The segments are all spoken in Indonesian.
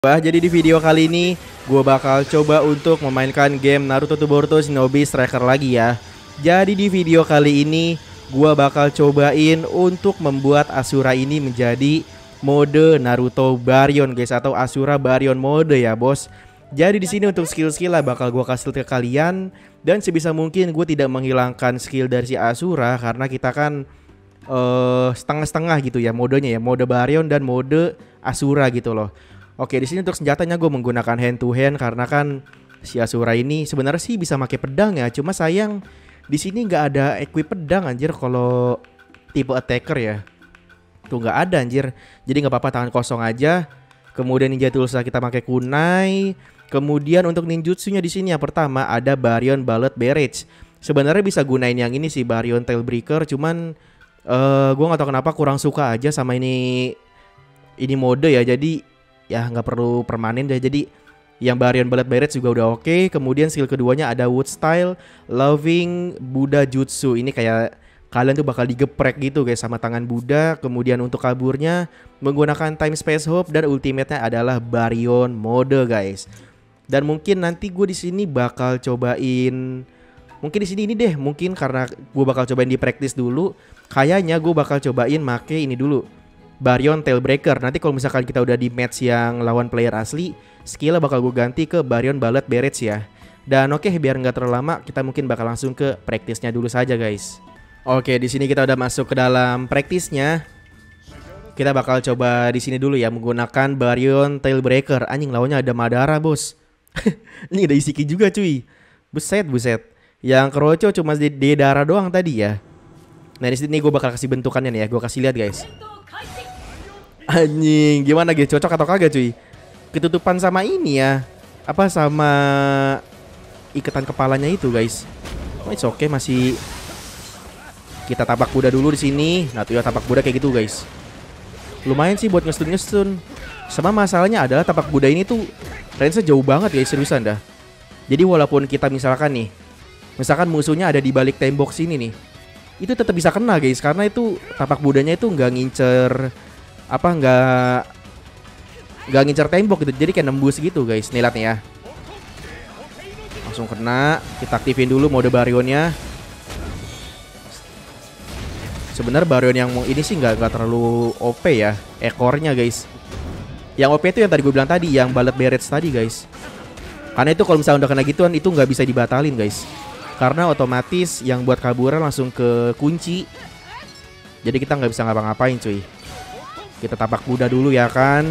Jadi di video kali ini gue bakal coba untuk memainkan game Naruto to Boruto Shinobi Striker lagi ya. Jadi di video kali ini gue bakal cobain untuk membuat Asura ini menjadi mode Naruto Baryon guys, atau Asura Baryon mode ya bos. Jadi di sini untuk skill-skill lah bakal gue kasih ke kalian, dan sebisa mungkin gue tidak menghilangkan skill dari si Asura karena kita kan setengah-setengah gitu ya modenya ya, mode Baryon dan mode Asura gitu loh. Oke, di sini untuk senjatanya gue menggunakan hand to hand karena kan si Asura ini sebenarnya sih bisa pakai pedang ya. Cuma sayang di sini nggak ada equip pedang anjir kalau tipe attacker ya. Tuh nggak ada anjir. Jadi nggak apa-apa, tangan kosong aja. Kemudian ninja tools kita pakai kunai. Kemudian untuk ninjutsunya di sini yang pertama ada Baryon Bullet Barrage. Sebenarnya bisa gunain yang ini sih, Baryon Tailbreaker, cuman gue nggak tahu kenapa kurang suka aja sama ini mode ya. Jadi ya nggak perlu permanen deh. Jadi yang Baryon Bullet Barrage juga udah oke. Kemudian skill keduanya ada Wood Style Loving Buddha Jutsu. Ini kayak kalian tuh bakal digeprek gitu guys sama tangan Buddha. Kemudian untuk kaburnya menggunakan Time Space Hope, dan ultimate-nya adalah Baryon mode guys. Dan mungkin nanti gue di sini bakal cobain, mungkin di sini ini deh, mungkin karena gue bakal cobain di practice dulu. Kayaknya gue bakal cobain make ini dulu, Baryon Tailbreaker. Nanti kalau misalkan kita udah di match yang lawan player asli, skillnya bakal gue ganti ke Baryon Bullet Barrage ya. Dan oke, biar nggak terlalu lama, kita mungkin bakal langsung ke practice-nya dulu saja guys. Oke, di sini kita udah masuk ke dalam practice-nya. Kita bakal coba di sini dulu ya menggunakan Baryon Tailbreaker. Anjing, lawannya ada Madara bos. Ini ada Isiki juga cuy. Buset. Yang keroco cuma di darah doang tadi ya. Nah di sini gue bakal kasih bentukannya nih ya. Gue kasih lihat guys. Anjing, gimana guys, cocok atau kagak cuy? Ketutupan sama ini ya, apa sama ikatan kepalanya itu guys. Oh, it's okay, masih kita tapak kuda dulu di sini. Nah tuh ya, tapak kuda kayak gitu guys. Lumayan sih buat ngestun. Sama masalahnya adalah tapak kuda ini tuh range-nya jauh banget guys, seriusan dah. Jadi walaupun kita misalkan musuhnya ada di balik tembok sini nih, itu tetap bisa kena guys, karena itu tapak kudanya itu nggak ngincer nggak ngincer tembok gitu, jadi kayak nembus gitu guys. Nih lihat nih ya, langsung kena. Kita aktifin dulu mode Baryonnya. Sebenarnya Baryon yang ini sih nggak terlalu OP ya ekornya guys. Yang OP itu yang tadi gue bilang tadi, yang Bullet Barrage tadi guys. Karena itu kalau misalnya udah kena gituan itu nggak bisa dibatalin guys, karena otomatis yang buat kaburan langsung ke kunci. Jadi kita nggak bisa ngapa-ngapain cuy. Kita tapak kuda dulu ya kan.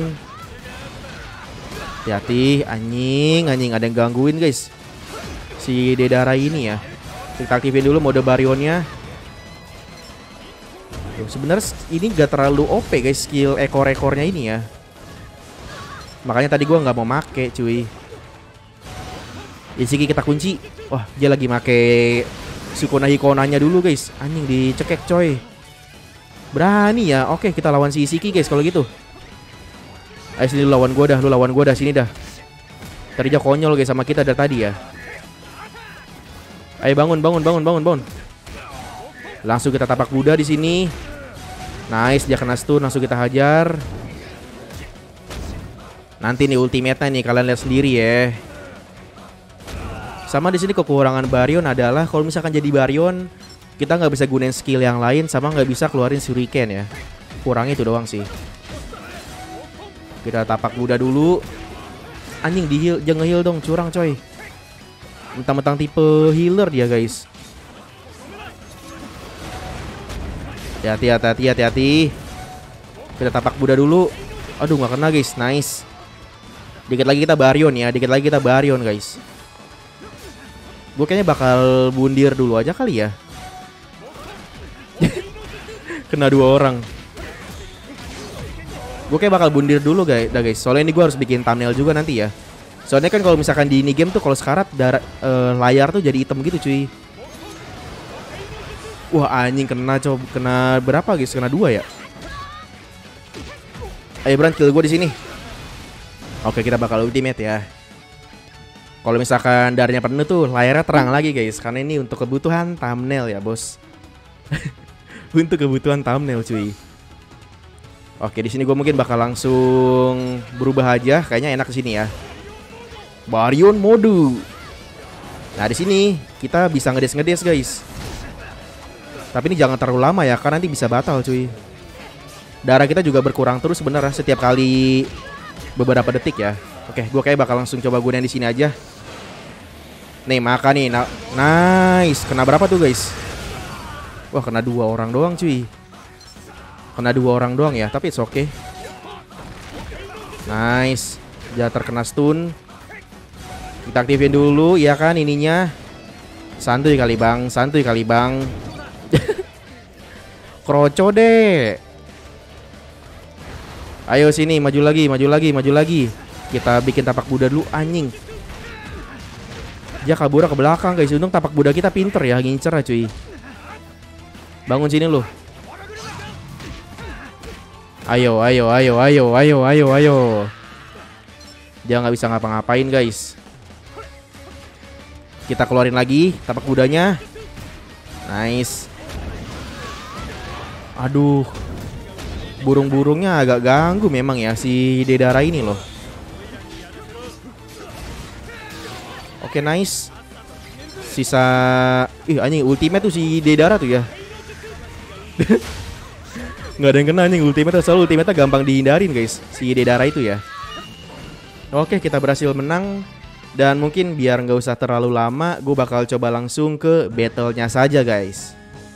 Hati-hati, anjing ada yang gangguin guys si Dedara ini ya. Kita aktifin dulu mode Baryonnya. Sebenarnya ini gak terlalu OP guys skill ekor-ekornya ini ya. Makanya tadi gue nggak mau make cuy. Isiki kita kunci. Wah, dia lagi make Sukuna Hikonanya dulu guys. Anjing, dicekek coy. Berani ya. Oke, kita lawan si Isiki guys kalau gitu. Ayo sini, lu lawan gue dah, sini dah. Tadi aja konyol guys sama kita dari tadi ya. Ayo bangun. Langsung kita tapak Buddha di sini. Nice, dia kena stun, langsung kita hajar. Nanti nih ultimate-nya nih kalian lihat sendiri ya. Sama di sini kekurangan Baryon adalah kalau misalkan jadi Baryon, kita nggak bisa gunain skill yang lain, sama nggak bisa keluarin shuriken ya. Kurangnya itu doang sih. Kita tapak Buddha dulu. Anjing, di heal, jangan heal dong, curang coy. Mentang-mentang tipe healer dia guys. Hati-hati. Kita tapak Buddha dulu. Aduh, nggak kena guys, nice. Dikit lagi kita Baryon guys. Gue kayaknya bakal bundir dulu aja kali ya. Kena 2 orang. Gue kayak bakal bundir dulu guys. Soalnya ini gue harus bikin thumbnail juga nanti ya. Soalnya kan kalau misalkan di ini game tuh kalau sekarat layar tuh jadi hitam gitu cuy. Wah anjing, kena berapa guys? Kena 2 ya. Ayo Bran, kill gue di sini. Oke, kita bakal ultimate ya. Kalau misalkan darahnya penuh tuh layarnya terang lagi guys, karena ini untuk kebutuhan thumbnail ya bos. Untuk kebutuhan thumbnail cuy. Oke, di sini gue mungkin bakal langsung berubah aja. Kayaknya enak di sini ya. Baryon mode. Nah, di sini kita bisa ngedes guys. Tapi ini jangan terlalu lama ya, karena nanti bisa batal cuy. Darah kita juga berkurang terus sebenarnya setiap kali beberapa detik ya. Oke, gue kayak bakal langsung coba gunain di sini aja. Nih, makan nih. Nice. Kena berapa tuh guys? Wah, kena 2 orang doang cuy. Kena 2 orang doang ya, tapi it's okay. Nice. Jangan terkena stun. Kita aktifin dulu ya kan ininya. Santuy kali bang, santuy kali bang. Kroco deh. Ayo sini, maju lagi, maju lagi, maju lagi. Kita bikin tapak Buddha dulu, anjing. Dia kabur ke belakang guys. Untung tapak Buddha kita pinter ya, ngincer ya cuy. Bangun sini lu. Ayo, ayo, ayo, ayo, ayo, ayo, ayo. Dia nggak bisa ngapa-ngapain guys. Kita keluarin lagi tapak Buddhanya. Nice. Aduh. Burung-burungnya agak ganggu memang ya si Deidara ini loh. Oke, nice. Sisa anjing ultimate tuh si Deidara tuh ya. Nggak ada yang kena anjing ultimate, soalnya ultimate gampang dihindarin guys si Deidara itu ya. Oke, kita berhasil menang. Dan mungkin biar nggak usah terlalu lama, gue bakal coba langsung ke battle-nya saja guys.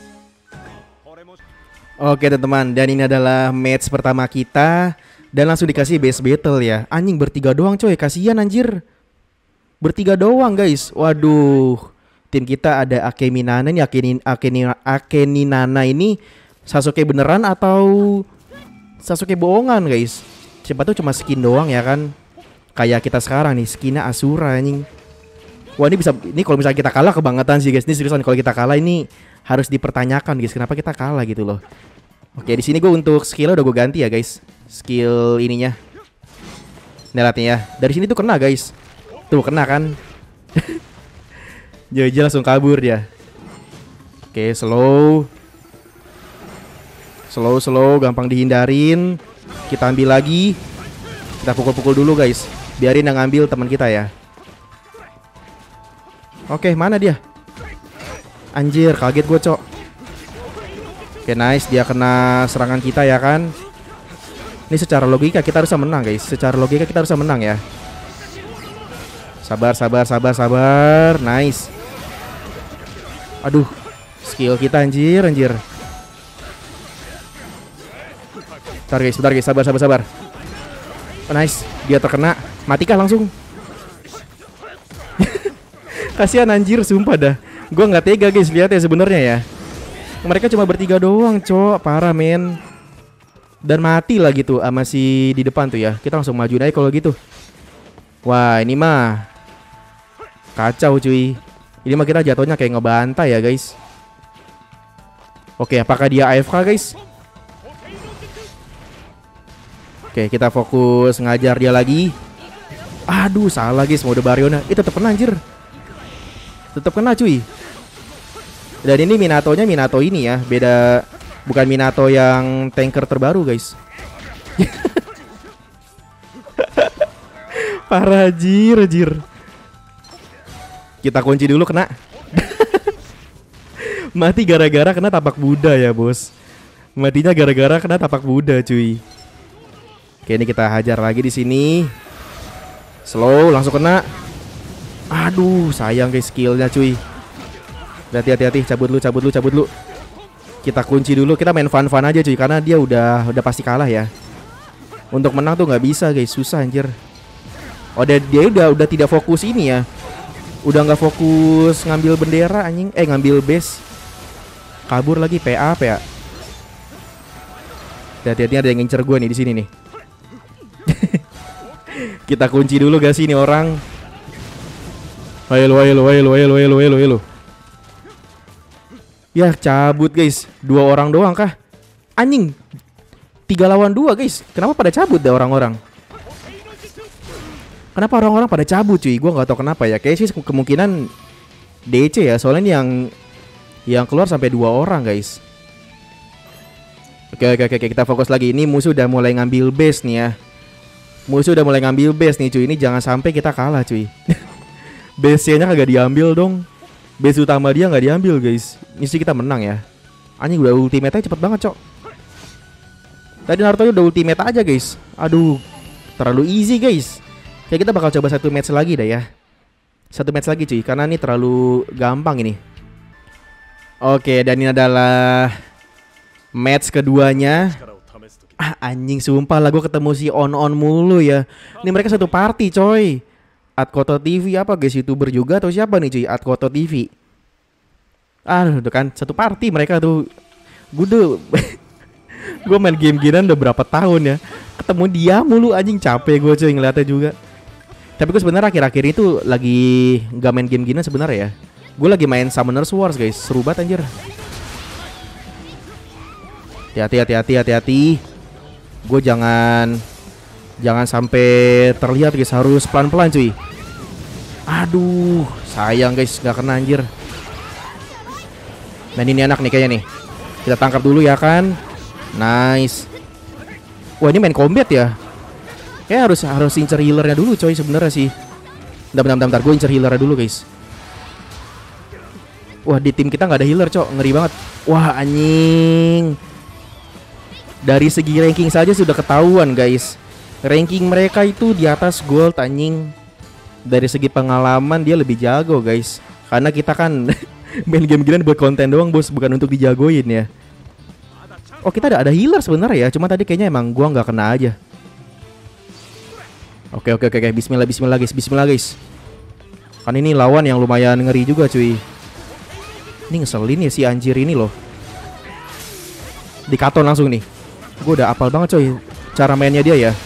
Oke teman-teman, dan ini adalah match pertama kita. Dan langsung dikasih base battle ya. Anjing bertiga doang coy, kasihan anjir. Bertiga doang guys. Waduh. Tim kita ada Akeminana nih, Akeninana ini Sasuke beneran atau Sasuke bohongan guys. Siapa tuh cuma skin doang ya kan. Kayak kita sekarang nih, skinnya Asura anjing. Wah, ini kalau misalnya kita kalah kebangetan sih guys. Ini seriusan, kalau kita kalah ini harus dipertanyakan guys, kenapa kita kalah gitu loh. Oke, di sini gue untuk skillnya udah gue ganti ya guys. Skill ininya. Nelatnya ya. Dari sini tuh kena guys. Tuh kena kan. Jadi langsung kabur dia. Oke, slow. Slow, gampang dihindarin. Kita ambil lagi. Kita pukul-pukul dulu guys. Biarin yang ngambil teman kita ya. Oke, mana dia? Anjir, kaget gue cok. Oke, nice, dia kena serangan kita ya kan. Ini secara logika kita harus menang guys. Secara logika kita harus menang ya. Sabar. Nice. Aduh, skill kita anjir. Bentar guys, sabar. Oh, nice, dia terkena. Matikah langsung. Kasihan anjir, sumpah dah. Gue nggak tega guys, lihat ya sebenarnya ya. Mereka cuma bertiga doang, cok. Parah men. Dan mati lah gitu sama si di depan tuh ya. Kita langsung maju aja kalau gitu. Wah, ini mah kacau cuy. Ini mah kita jatuhnya kayak ngebantai ya guys. Oke, apakah dia AFK guys? Oke, kita fokus ngajar dia lagi. Aduh, salah guys, mode Baryona. Itu tetep kena anjir. Tetep kena cuy. Dan ini Minatonya Minato ini ya. Beda, bukan Minato yang tanker terbaru guys. Parah anjir. Kita kunci dulu kena. Mati gara-gara kena tapak Buddha ya bos. Matinya gara-gara kena tapak Buddha cuy. Oke, ini kita hajar lagi di sini. Slow, langsung kena. Aduh, sayang guys skillnya cuy. Hati-hati, cabut lu. Kita kunci dulu, kita main fun-fun aja cuy, karena dia udah pasti kalah ya. Untuk menang tuh nggak bisa guys, susah anjir. Oh, dia udah tidak fokus ini ya. Udah nggak fokus ngambil bendera anjing, ngambil base. Kabur lagi, PA. Hati-hati, ada yang ngincer gue nih di sini nih. Kita kunci dulu guys ini orang. Ayo lu. Ya cabut guys. 2 orang doang kah? Anjing. 3 lawan 2 guys. Kenapa pada cabut deh orang-orang? Kenapa orang-orang pada cabut cuy? Gua nggak tahu kenapa ya. Kayaknya sih kemungkinan DC ya. Soalnya ini yang keluar sampai 2 orang guys. Oke, kita fokus lagi. Ini musuh udah mulai ngambil base nih ya. Musuh udah mulai ngambil base nih cuy. Ini jangan sampai kita kalah cuy. Base-nya kagak diambil dong. Base utama dia nggak diambil guys. Ini sih kita menang ya. Anjing udah ultimate-nya cepet banget cok. Tadi Naruto udah ultimate aja guys. Aduh, terlalu easy guys. Kayak kita bakal coba satu match lagi dah ya. Satu match lagi cuy, karena ini terlalu gampang ini. Oke, dan ini adalah match keduanya. Anjing sumpah lah gue ketemu si on mulu ya. Ini mereka satu party coy. Atkoto TV apa guys, YouTuber juga atau siapa nih cuy? Atkoto TV. Aduh kan satu party mereka tuh. Gue main game ginian udah berapa tahun ya. Ketemu dia mulu anjing, capek gue cuy ngeliatnya juga. Tapi gue sebenarnya akhir-akhir itu lagi gak main game ginian sebenarnya ya. Gue lagi main Summoner's Wars guys, seru banget anjir. Hati-hati. Gue jangan sampai terlihat guys, harus pelan-pelan cuy. Aduh, sayang guys, gak kena anjir. Dan ini anak nih kayaknya nih. Kita tangkap dulu ya kan. Nice. Wah ini main combat ya. Kayak harus incer healernya dulu coy sebenarnya sih. Bentar, gue incer healernya dulu guys. Wah di tim kita nggak ada healer cok, ngeri banget. Wah anjing. Dari segi ranking saja sudah ketahuan guys. Ranking mereka itu di atas gold anjing. Dari segi pengalaman dia lebih jago guys. Karena kita kan main game gini buat konten doang bos, bukan untuk dijagoin ya. Oh kita ada healer sebenarnya ya, cuma tadi kayaknya emang gua nggak kena aja. Oke, Bismillah guys. Kan ini lawan yang lumayan ngeri juga cuy. Ini ngeselin ya si anjir ini loh. Dikaton langsung nih. Gue udah apal banget coy cara mainnya dia ya.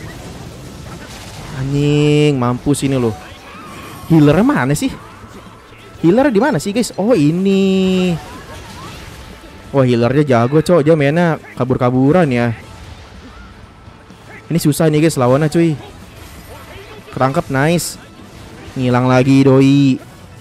Anjing, mampus ini loh. Healernya mana sih? Healer di mana sih guys? Oh ini. Wah healernya jago cok, dia mainnya kabur-kaburan ya. Ini susah nih guys lawannya cuy. Ketangkep, nice. Ngilang lagi doi.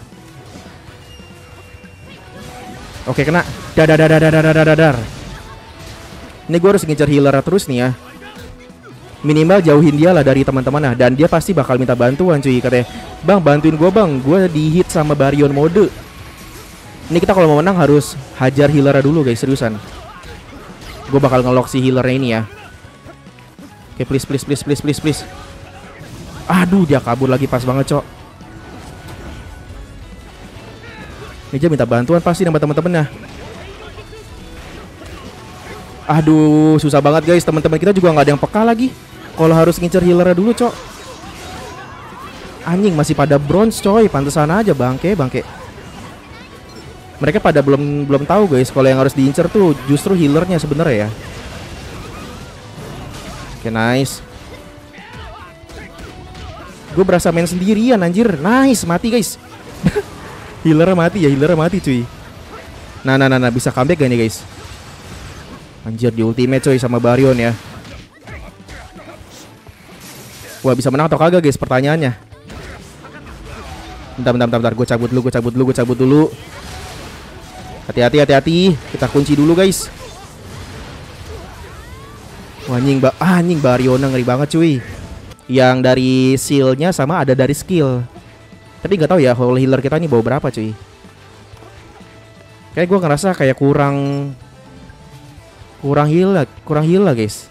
Oke kena. Dadar. Ini gue harus ngejar healer terus nih ya. Minimal jauhin dia lah dari teman-teman nah. Dan dia pasti bakal minta bantuan cuy. Katanya, bang bantuin gue bang, gue di hit sama Baryon mode. Ini kita kalau mau menang harus hajar healer dulu guys, seriusan. Gue bakal ngelock si healernya ini ya. Oke please. Aduh dia kabur lagi pas banget cok. Ini dia minta bantuan pasti sama teman-temannya. Aduh susah banget guys, teman-teman kita juga nggak ada yang peka lagi. Kalau harus ngincer healernya dulu cok. Anjing masih pada bronze coy, pantesan aja bangke. Mereka pada belum tahu guys kalau yang harus diincer tuh justru healernya sebenarnya ya. Oke nice. Gue berasa main sendirian anjir. Nice, mati guys. Healernya mati cuy. Nah bisa comeback gak nih guys? Anjir di ultimate coy sama Baryon ya. Wah bisa menang atau kagak guys pertanyaannya. Bentar, gue cabut dulu. Hati-hati. Kita kunci dulu guys. Wah anjing Baryona ngeri banget cuy. Yang dari seal-nya sama ada dari skill. Tapi nggak tahu ya whole healer kita ini bawa berapa cuy. Kayak gue ngerasa kayak kurang heal lah guys.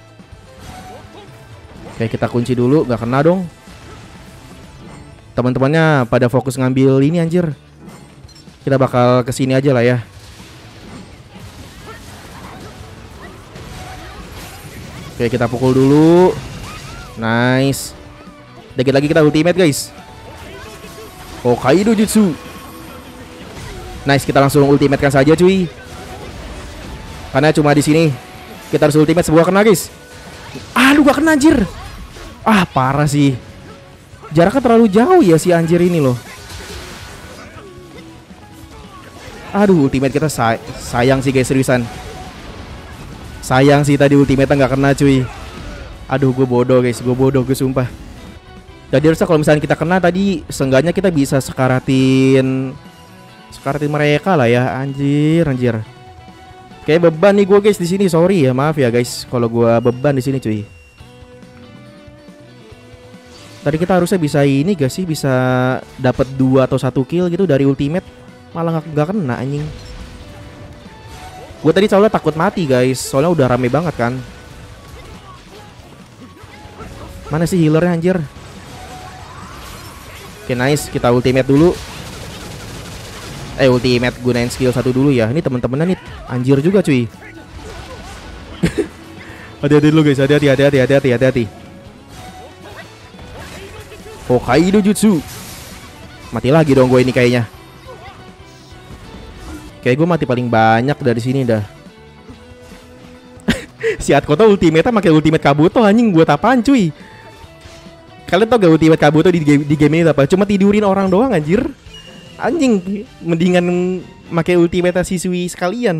Kayak kita kunci dulu, nggak kena dong. Teman-temannya pada fokus ngambil ini anjir. Kita bakal kesini aja lah ya. Oke kita pukul dulu. Nice. Dikit lagi kita ultimate guys. Oh Kaido Jutsu. Nice, kita langsung ultimate kan saja cuy. Karena cuma di sini kita harus ultimate sebuah kena guys. Aduh gak kena anjir. Ah parah sih. Jaraknya terlalu jauh ya si anjir ini loh. Aduh ultimate kita sayang sih guys, seriusan. Sayang sih tadi ultimate-nya gak kena cuy. Aduh gue bodoh guys, gue sumpah. Jadi harusnya kalau misalnya kita kena tadi, seenggaknya kita bisa sekaratin mereka lah ya. Anjir. Kayak beban nih gue guys di sini. Sorry ya, maaf ya guys kalau gue beban di sini cuy. Tadi kita harusnya bisa ini gak sih, bisa dapat 2 atau 1 kill gitu dari ultimate. Malah nggak kena anjing. Gue tadi soalnya takut mati guys, soalnya udah rame banget kan. Mana sih healernya anjir? Oke nice, kita ultimate dulu. Ultimate gunain skill 1 dulu ya. Ini temen-temennya nih anjir juga cuy. Hati-hati dulu guys, hati-hati. Hokkaido Jutsu. Mati lagi dong gue ini kayaknya. Kayak gue mati paling banyak dari sini dah. Si Atkoto ultimate-nya pakai ultimate Kabuto anjing, buat apaan cuy? Kalian tau gak ultimate Kabuto di game ini apa? Cuma tidurin orang doang anjir. Anjing, mendingan pakai ultimate Shisui sekalian.